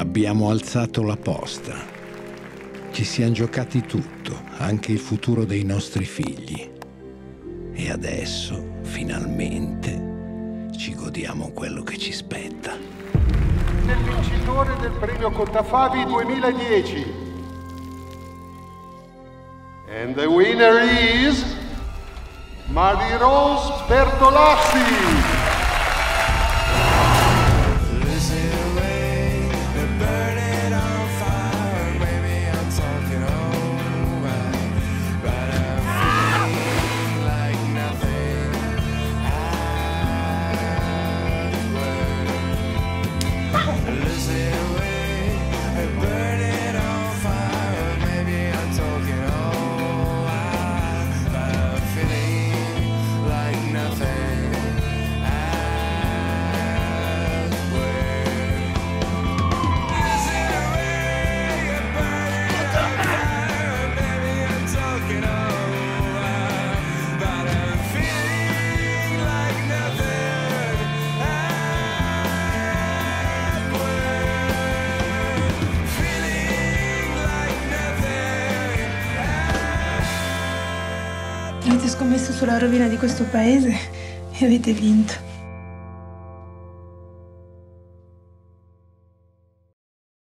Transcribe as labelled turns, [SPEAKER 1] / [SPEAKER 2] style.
[SPEAKER 1] Abbiamo alzato la posta. Ci siamo giocati tutto, anche il futuro dei nostri figli. E adesso, finalmente, ci godiamo quello che ci spetta.
[SPEAKER 2] Il vincitore del premio Contafavi 2010. And the winner is Marie-Rose Bertolazzi.
[SPEAKER 3] Avete scommesso sulla rovina di questo paese e avete vinto.